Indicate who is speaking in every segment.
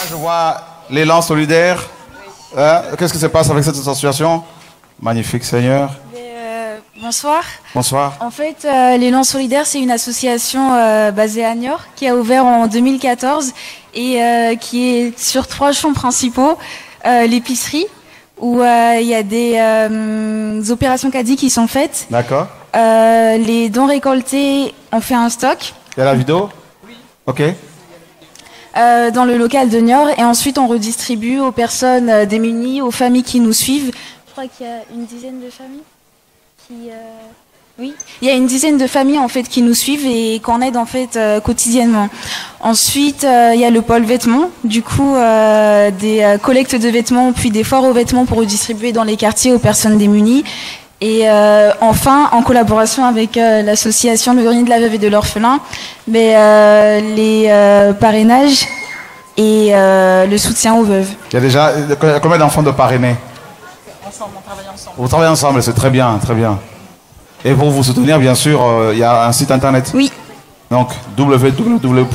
Speaker 1: je vois l'élan solidaire. Qu'est-ce qui se passe avec cette association? Magnifique, Seigneur.
Speaker 2: Bonsoir.
Speaker 1: Bonsoir.
Speaker 2: En fait, l'élan solidaire, c'est une association basée à Niort qui a ouvert en 2014 et qui est sur 3 champs principaux. L'épicerie, où il y a des opérations caddie qui sont faites.
Speaker 1: D'accord.
Speaker 2: Les dons récoltés, on fait un stock.
Speaker 1: Il y a la vidéo? Oui. Ok.
Speaker 2: Dans le local de Niort, et ensuite on redistribue aux personnes démunies, aux familles qui nous suivent. Je crois qu'il y a une dizaine de familles qui... Oui, il y a une dizaine de familles en fait qui nous suivent et qu'on aide en fait quotidiennement. Ensuite, il y a le pôle vêtements, du coup des collectes de vêtements puis des foires aux vêtements pour redistribuer dans les quartiers aux personnes démunies. Et enfin, en collaboration avec l'association Le Grenier de la Veuve et de l'Orphelin, les parrainages et le soutien aux veuves.
Speaker 1: Il y a déjà combien d'enfants de parrainés?
Speaker 2: Ensemble, on travaille ensemble.
Speaker 1: Vous travaillez ensemble, c'est très bien, très bien. Et pour vous soutenir, bien sûr, il y a un site internet.
Speaker 2: Oui.
Speaker 1: Donc, www.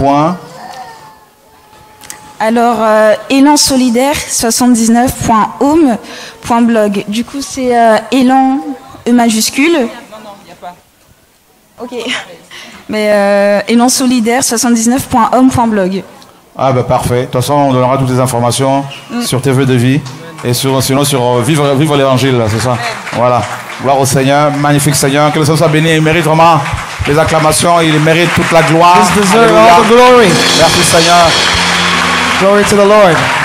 Speaker 2: Alors, élansolidaire79.home.blog. Du coup, c'est élan E majuscule. Non, il n'y a pas. Ok. Mais élansolidaire79.home.blog.
Speaker 1: Ah ben parfait. De toute façon, on donnera toutes les informations sur tes vœux de vie et sinon sur vivre l'évangile, c'est ça. Voilà. Gloire au Seigneur, magnifique Seigneur, que le Seigneur soit béni, il mérite vraiment les acclamations, il mérite toute la gloire.
Speaker 3: He deserves all the glory.
Speaker 1: Merci Seigneur.
Speaker 3: Glory to the Lord.